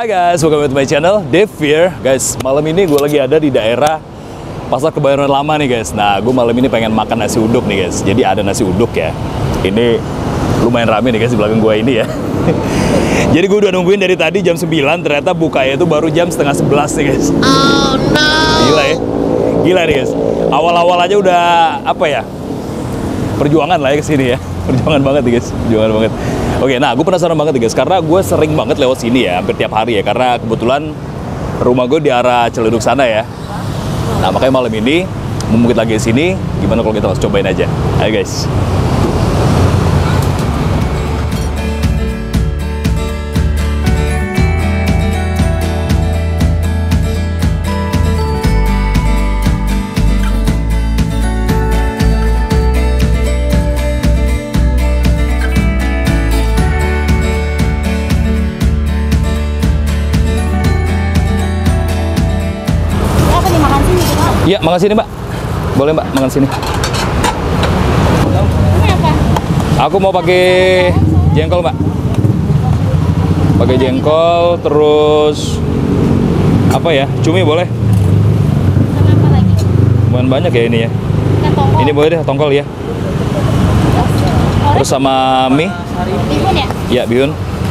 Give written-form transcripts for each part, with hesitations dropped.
Hai guys, welcome back to my channel, Dave here. Guys, malam ini gue lagi ada di daerah Pasar Kebayoran Lama nih guys. Nah, gue malam ini pengen makan nasi uduk nih guys. Jadi ada nasi uduk ya. Ini lumayan rame nih guys di belakang gue ini ya. Jadi gue udah nungguin dari tadi jam 9, ternyata bukanya itu baru jam setengah 11 nih guys. Oh no. Gila ya. Gila nih guys. Awal-awal aja udah apa ya? Perjuangan lah ya kesini ya. Perjuangan banget nih guys. Perjuangan banget. Oke, nah gue penasaran banget nih guys. Karena gue sering banget lewat sini ya. Hampir tiap hari ya. Karena kebetulan rumah gue di arah Ciledug sana ya. Nah makanya malam ini mumpung kita lagi di sini, gimana kalau kita langsung cobain aja. Ayo guys. Iya, makan sini mbak. Boleh mbak, makan sini. Ini apa? Aku mau pakai jengkol mbak. Pakai jengkol, terus apa ya? Cumi boleh? Sama apa lagi? Lumayan banyak ya ini ya. Ikan tongkol. Ini boleh deh, tongkol ya. Terus sama mie? Bihun ya? Iya, bihun.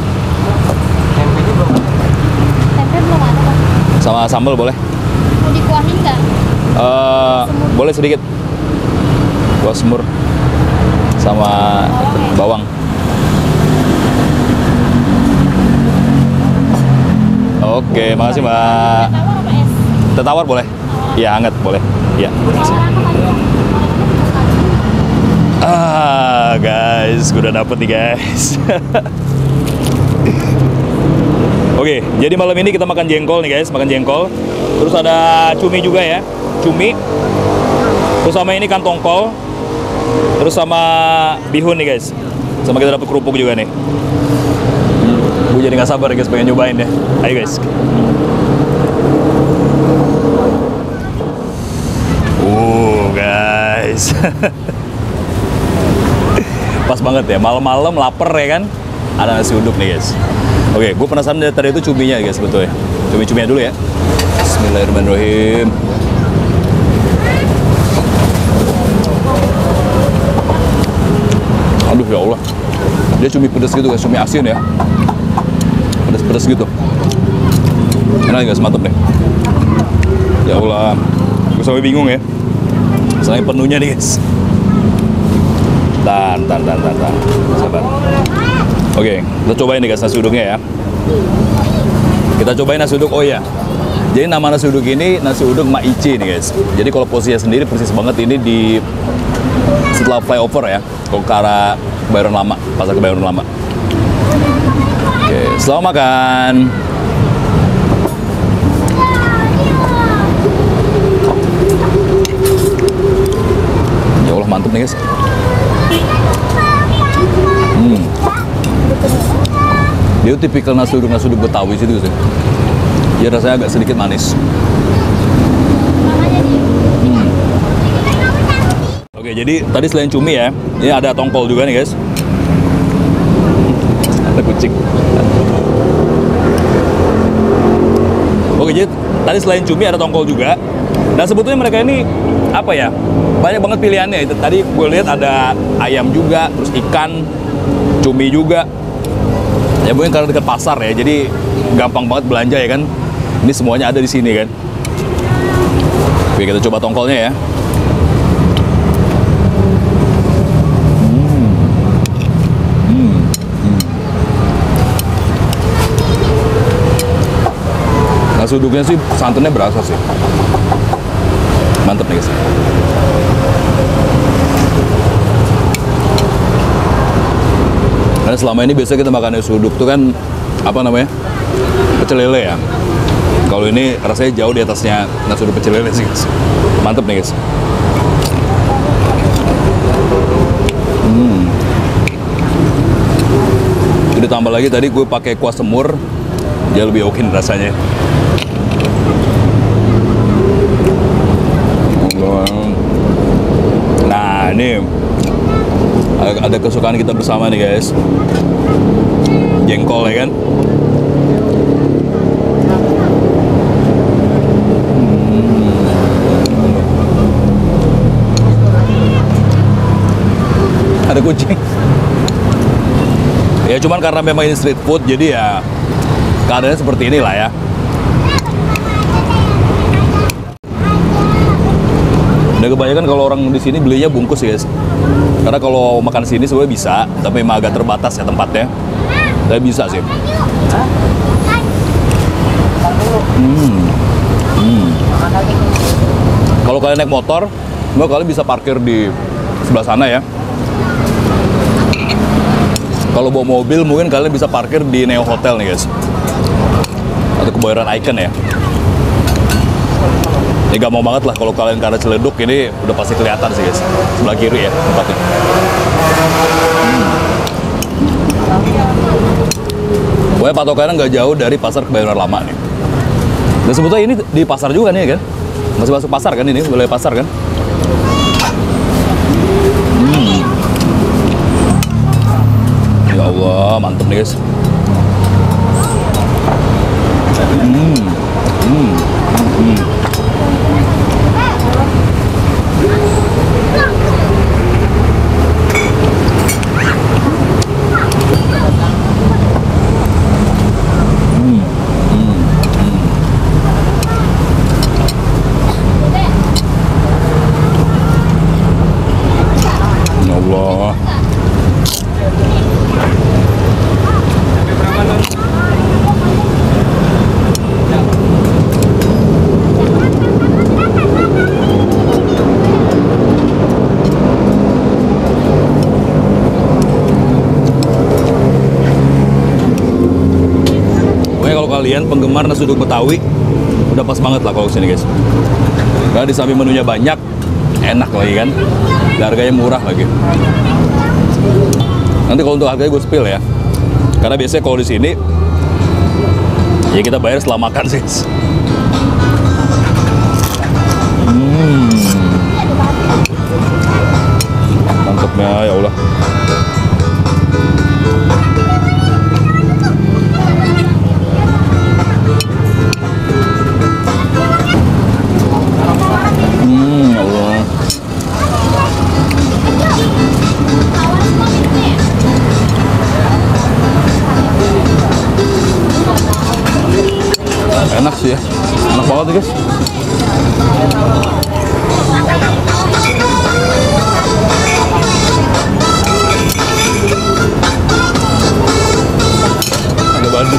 Tempe belum ada Bang. Sama sambal boleh? Mau dikuahin nggak? Boleh sedikit. Kuah semur sama bawang. Oke, makasih mbak. Tawar apa es? Teh tawar boleh? Iya, hangat boleh. Iya. makasih. Tawar apa lagi? Guys, gue udah dapet nih guys. Oke, jadi malam ini kita makan jengkol nih guys, makan jengkol. Terus ada cumi juga ya, cumi. Terus sama ini kan tongkol. Terus sama bihun nih guys. Sama kita dapet kerupuk juga nih. Gue jadi nggak sabar guys, pengen nyobain deh. Ayo guys. Guys. Pas banget ya, malam-malam lapar ya kan. Ada nasi uduk nih guys. Oke, gue penasaran dari tadi itu cuminya guys, betul ya. Cumi-cuminya dulu ya. Bismillahirrahmanirrahim. Aduh ya Allah. Dia cumi pedas gitu guys, cumi asin ya. Pedas-pedas gitu. Enak guys, mantap deh. Ya Allah. Gue sampai bingung ya. Soalnya penuhnya nih guys. Tar. Sabar. Oke, kita cobain nih guys nasi uduknya ya. Kita cobain nasi uduk, oh iya. Jadi nama nasi uduk ini nasi uduk Mak Ici nih guys. Jadi kalau posisinya sendiri persis banget ini di setelah flyover ya. Kalau ke arah Kebayoran Lama, Pasar Kebayoran Lama. Oke, selamat makan. Ya Allah mantep nih guys. Dia tipikal nasi uduk Betawi situ sih. Dia rasanya agak sedikit manis. Oke, jadi tadi selain cumi ya, ini ada tongkol juga nih guys. Ada kucing. Oke, jadi tadi selain cumi ada tongkol juga. Dan sebetulnya mereka ini apa ya? Banyak banget pilihannya. Tadi gue lihat ada ayam juga, terus ikan, cumi juga. Ya mungkin karena dekat pasar ya, jadi gampang banget belanja ya kan. Ini semuanya ada di sini kan. Oke, kita coba tongkolnya ya. Nasi uduknya sih santannya berasa sih. Mantep nih guys. Karena selama ini biasa kita makan nasi uduk tuh kan apa namanya, pecel lele ya. Kalau ini rasanya jauh di atasnya nasi uduk pecel lele sih guys. Mantep nih guys. Ditambah lagi tadi gue pakai kuah semur, dia lebih oke rasanya. Nah ini ada kesukaan kita bersama nih guys, jengkol ya kan. kucing. Ya cuman karena memang ini street food, jadi ya keadaannya seperti inilah ya. Udah kebanyakan kalau orang di sini belinya bungkus ya guys. Karena kalau makan sini sebenarnya bisa, tapi memang agak terbatas ya tempatnya. Tapi bisa sih. Kalau kalian naik motor, kalian bisa parkir di sebelah sana ya. Kalau bawa mobil, mungkin kalian bisa parkir di Neo Hotel nih guys. Atau Kebayoran Icon ya. Ini gampang banget lah kalau kalian ke arah Ciledug, ini udah pasti kelihatan sih guys. Sebelah kiri ya tempatnya. Pokoknya patokannya nggak jauh dari pasar Kebayoran Lama nih. Dan sebetulnya ini di pasar juga nih kan. Masih masuk pasar kan ini, wilayah pasar kan. Ya Allah, mantep nih guys. Ya Allah. Kalian penggemar nasi uduk Betawi udah pas banget lah kalau kesini guys. Karena di samping menunya banyak, enak lagi kan, dan harganya murah lagi. Nanti kalau untuk harganya gue spill ya, karena biasanya kalau di sini ya kita bayar setelah makan sih. Mantapnya ya Allah. Enak sih ya, enak banget nih guys. Ada Bandung.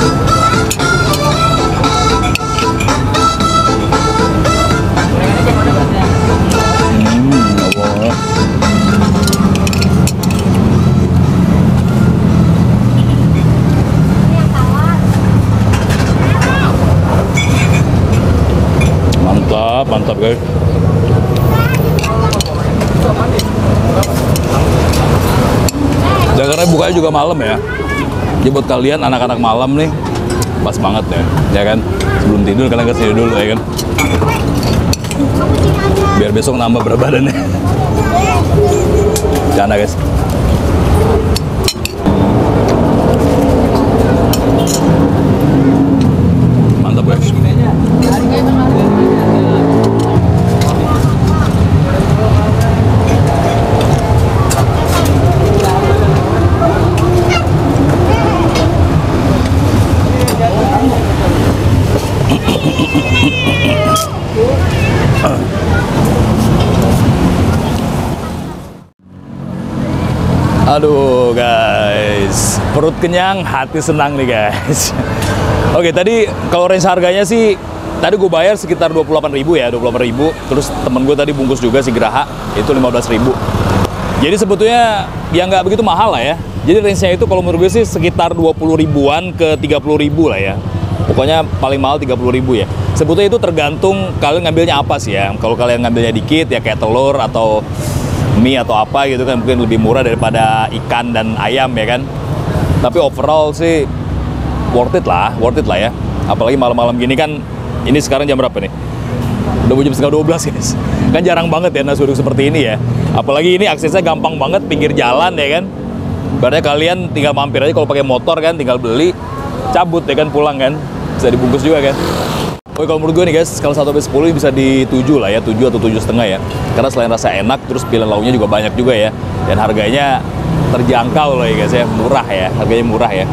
Allah. Mantap guys. Dan karena bukanya juga malam ya, jadi buat kalian anak-anak malam nih pas banget ya kan. Sebelum tidur kalian kesini dulu ya kan, biar besok nambah berat badannya. Canda guys. Mantap guys. Aduh guys, perut kenyang, hati senang nih guys. Oke, tadi kalau range harganya sih, tadi gue bayar sekitar 28.000 ya, 28.000. Terus temen gue tadi bungkus juga si Geraha, itu 15.000. Jadi sebetulnya ya nggak begitu mahal lah ya. Jadi range-nya itu kalau menurut gue sih sekitar 20 ribuan ke 30 ribu lah ya. Pokoknya paling mahal 30 ribu ya. Sebetulnya itu tergantung kalian ngambilnya apa sih ya. Kalau kalian ngambilnya dikit ya kayak telur atau mie atau apa gitu kan mungkin lebih murah daripada ikan dan ayam ya kan. Tapi overall sih worth it lah ya. Apalagi malam-malam gini kan, ini sekarang jam berapa nih? Udah mau jam setengah 12 guys. Kan jarang banget ya nasi uduk seperti ini ya. Apalagi ini aksesnya gampang banget, pinggir jalan ya kan. Berarti kalian tinggal mampir aja, kalau pakai motor kan tinggal beli, cabut ya kan, pulang kan. Bisa dibungkus juga kan. Oke, kalau menurut gue nih guys, skala 1-10 bisa di 7 lah ya, 7 atau 7,5 ya. Karena selain rasa enak, terus pilihan lauknya juga banyak juga ya. Dan harganya terjangkau loh ya guys ya, murah ya, harganya murah ya.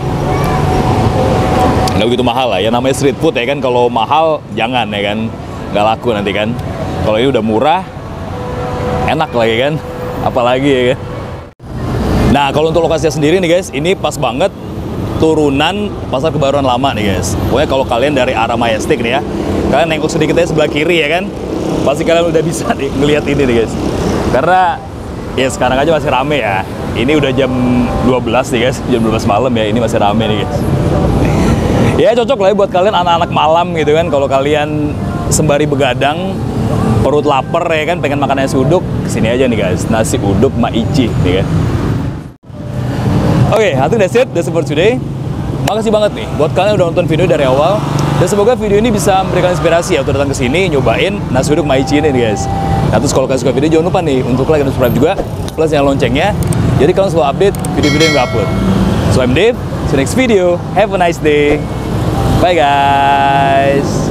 Nggak begitu mahal lah ya, namanya street food ya kan. Kalau mahal jangan ya kan, nggak laku nanti kan. Kalau ini udah murah, enak lagi kan, apalagi ya kan. Nah, kalau untuk lokasinya sendiri nih guys, ini pas banget turunan Pasar Kebayoran Lama nih guys. Pokoknya kalau kalian dari arah Majestic nih ya, kalian nengok sedikit aja sebelah kiri ya kan, pasti kalian udah bisa nih ngelihat ini nih guys. Karena ya sekarang aja masih rame ya. Ini udah jam 12 nih guys, jam 12 malam ya, ini masih rame nih guys. Ya cocok lah ya buat kalian anak-anak malam gitu kan, kalau kalian sembari begadang, perut lapar ya kan, pengen makan nasi uduk, kesini aja nih guys, nasi uduk Maici nih kan. Oke, I think that's it for today. Makasih banget nih buat kalian yang udah nonton video dari awal. Dan semoga video ini bisa memberikan inspirasi ya untuk datang ke sini nyobain nasi uduk Maici ini nih guys. Nah, terus kalau kalian suka video jangan lupa nih untuk like dan subscribe juga, plus yang loncengnya. Jadi kalian selalu update video-video yang gue upload. So I'm Dave, see you next video. Have a nice day. Bye guys.